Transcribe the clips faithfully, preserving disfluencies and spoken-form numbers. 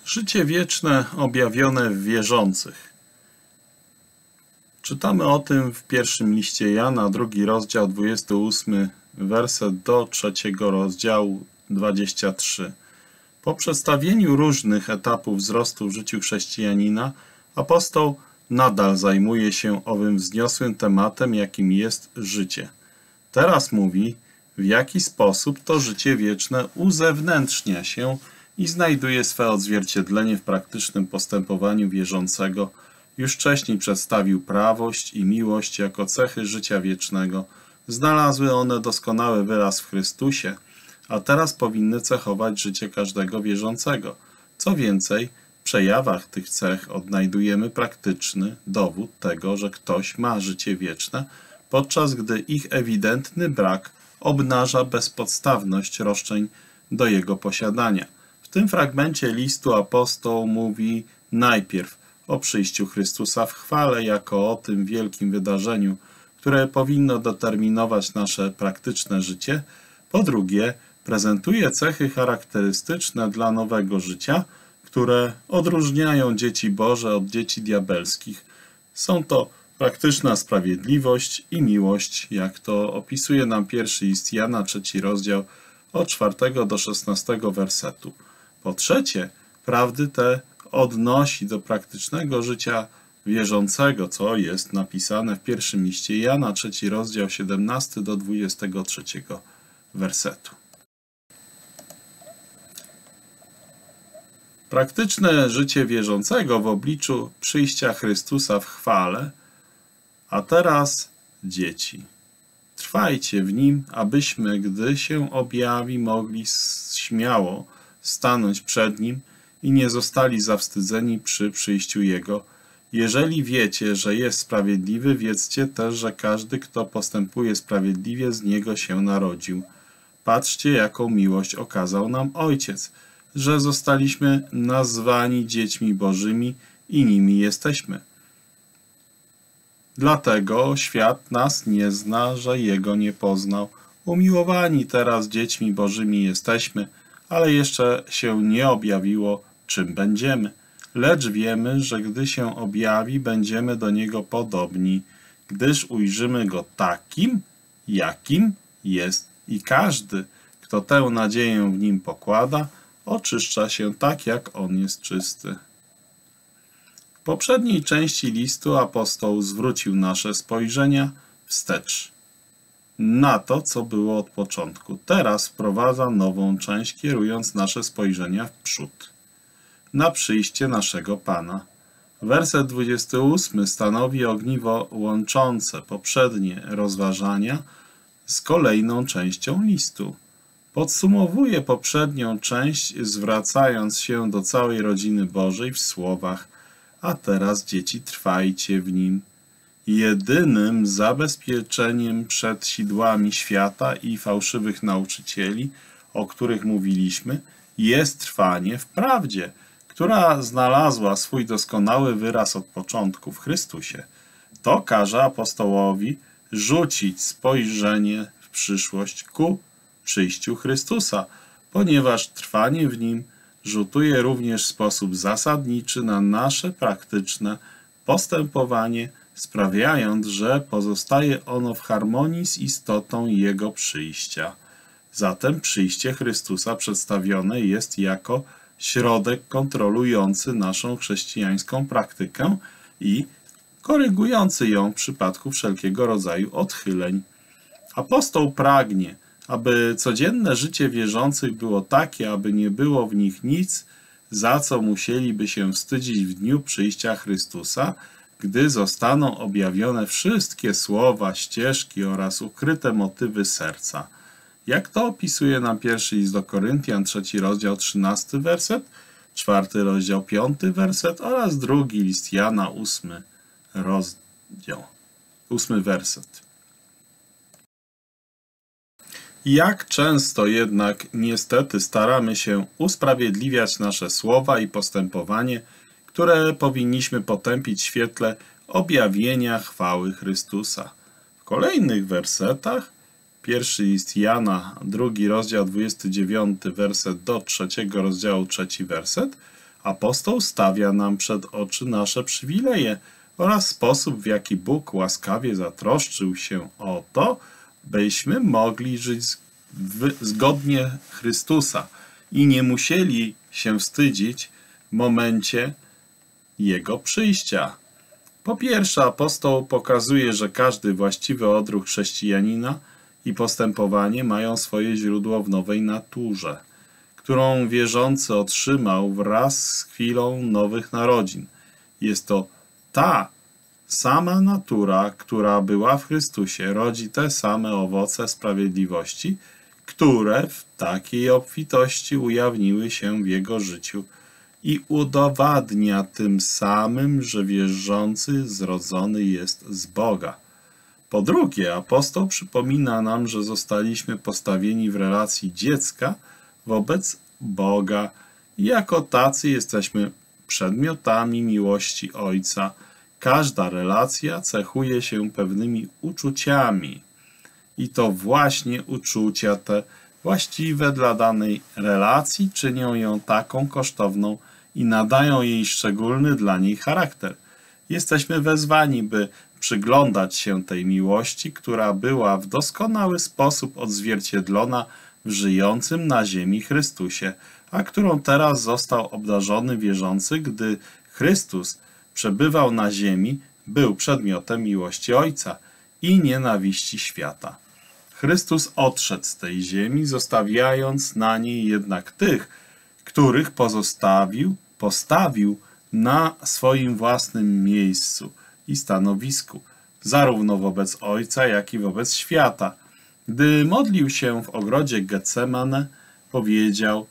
Życie wieczne objawione w wierzących. Czytamy o tym w pierwszym liście Jana, drugi rozdział, dwudziesty ósmy werset do trzeciego rozdziału, dwudziesty trzeci. Po przedstawieniu różnych etapów wzrostu w życiu chrześcijanina, apostoł nadal zajmuje się owym wzniosłym tematem, jakim jest życie. Teraz mówi, w jaki sposób to życie wieczne uzewnętrznia się i znajduje swe odzwierciedlenie w praktycznym postępowaniu wierzącego. Już wcześniej przedstawił prawość i miłość jako cechy życia wiecznego. Znalazły one doskonały wyraz w Chrystusie, a teraz powinny cechować życie każdego wierzącego. Co więcej, w przejawach tych cech odnajdujemy praktyczny dowód tego, że ktoś ma życie wieczne, podczas gdy ich ewidentny brak obnaża bezpodstawność roszczeń do jego posiadania. W tym fragmencie listu apostoł mówi najpierw o przyjściu Chrystusa w chwale jako o tym wielkim wydarzeniu, które powinno determinować nasze praktyczne życie. Po drugie, prezentuje cechy charakterystyczne dla nowego życia, które odróżniają dzieci Boże od dzieci diabelskich. Są to praktyczna sprawiedliwość i miłość, jak to opisuje nam pierwszy list Jana, trzeci rozdział, od czwartego do szesnastego wersetu. Po trzecie, prawdy te odnosi do praktycznego życia wierzącego, co jest napisane w pierwszym liście Jana, trzeci rozdział, siedemnasty do dwudziestego trzeciego wersetu. Praktyczne życie wierzącego w obliczu przyjścia Chrystusa w chwale, a teraz dzieci. Trwajcie w Nim, abyśmy, gdy się objawi, mogli śmiało stanąć przed Nim i nie zostali zawstydzeni przy przyjściu Jego. Jeżeli wiecie, że jest sprawiedliwy, wiedzcie też, że każdy, kto postępuje sprawiedliwie, z Niego się narodził. Patrzcie, jaką miłość okazał nam Ojciec, że zostaliśmy nazwani dziećmi Bożymi i nimi jesteśmy. Dlatego świat nas nie zna, że Jego nie poznał. Umiłowani teraz dziećmi Bożymi jesteśmy, ale jeszcze się nie objawiło, czym będziemy. Lecz wiemy, że gdy się objawi, będziemy do Niego podobni, gdyż ujrzymy Go takim, jakim jest i każdy, kto tę nadzieję w Nim pokłada, oczyszcza się tak, jak On jest czysty. W poprzedniej części listu apostoł zwrócił nasze spojrzenia wstecz na to, co było od początku. Teraz wprowadza nową część, kierując nasze spojrzenia w przód, na przyjście naszego Pana. Werset dwudziesty ósmy stanowi ogniwo łączące poprzednie rozważania z kolejną częścią listu. Podsumowuje poprzednią część, zwracając się do całej rodziny Bożej w słowach: a teraz, dzieci, trwajcie w Nim. Jedynym zabezpieczeniem przed sidłami świata i fałszywych nauczycieli, o których mówiliśmy, jest trwanie w prawdzie, która znalazła swój doskonały wyraz od początku w Chrystusie. To każe apostołowi rzucić spojrzenie w przyszłość ku przyjściu Chrystusa, ponieważ trwanie w Nim rzutuje również w sposób zasadniczy na nasze praktyczne postępowanie, sprawiając, że pozostaje ono w harmonii z istotą Jego przyjścia. Zatem przyjście Chrystusa przedstawione jest jako środek kontrolujący naszą chrześcijańską praktykę i korygujący ją w przypadku wszelkiego rodzaju odchyleń. Apostoł pragnie, aby codzienne życie wierzących było takie, aby nie było w nich nic, za co musieliby się wstydzić w dniu przyjścia Chrystusa, gdy zostaną objawione wszystkie słowa, ścieżki oraz ukryte motywy serca. Jak to opisuje nam pierwszy list do Koryntian, trzeci rozdział, trzynasty werset, czwarty rozdział, piąty werset oraz drugi list Jana, ósmy rozdział, ósmy werset. Jak często jednak niestety staramy się usprawiedliwiać nasze słowa i postępowanie, które powinniśmy potępić w świetle objawienia chwały Chrystusa. W kolejnych wersetach, pierwszy list Jana, drugi rozdział, dwudziesty dziewiąty werset do trzeciego rozdziału, trzeci werset, Apostoł stawia nam przed oczy nasze przywileje oraz sposób, w jaki Bóg łaskawie zatroszczył się o to, byśmy mogli żyć zgodnie Chrystusa i nie musieli się wstydzić w momencie Jego przyjścia. Po pierwsze, apostoł pokazuje, że każdy właściwy odruch chrześcijanina i postępowanie mają swoje źródło w nowej naturze, którą wierzący otrzymał wraz z chwilą nowych narodzin. Jest to ta sama natura, która była w Chrystusie, rodzi te same owoce sprawiedliwości, które w takiej obfitości ujawniły się w jego życiu i udowadnia tym samym, że wierzący zrodzony jest z Boga. Po drugie, apostoł przypomina nam, że zostaliśmy postawieni w relacji dziecka wobec Boga i jako tacy jesteśmy przedmiotami miłości Ojca. Każda relacja cechuje się pewnymi uczuciami i to właśnie uczucia te właściwe dla danej relacji czynią ją taką kosztowną i nadają jej szczególny dla niej charakter. Jesteśmy wezwani, by przyglądać się tej miłości, która była w doskonały sposób odzwierciedlona w żyjącym na ziemi Chrystusie, a którą teraz został obdarzony wierzący, gdy Chrystus przebywał na ziemi, był przedmiotem miłości Ojca i nienawiści świata. Chrystus odszedł z tej ziemi, zostawiając na niej jednak tych, których pozostawił, postawił na swoim własnym miejscu i stanowisku, zarówno wobec Ojca, jak i wobec świata. Gdy modlił się w ogrodzie Getsemane, powiedział: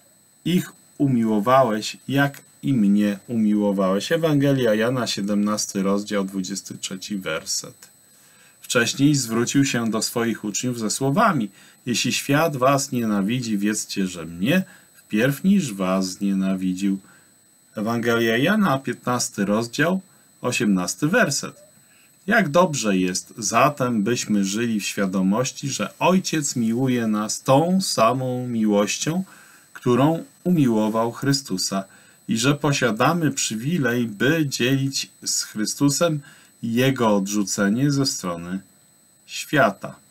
ich umiłowałeś, jak i mnie umiłowałeś. Ewangelia Jana, siedemnasty rozdział, dwudziesty trzeci werset. Wcześniej zwrócił się do swoich uczniów ze słowami: jeśli świat was nienawidzi, wiedzcie, że mnie wpierw niż was znienawidził. Ewangelia Jana, piętnasty rozdział, osiemnasty werset. Jak dobrze jest zatem, byśmy żyli w świadomości, że Ojciec miłuje nas tą samą miłością, którą umiłował Chrystusa i że posiadamy przywilej, by dzielić z Chrystusem Jego odrzucenie ze strony świata.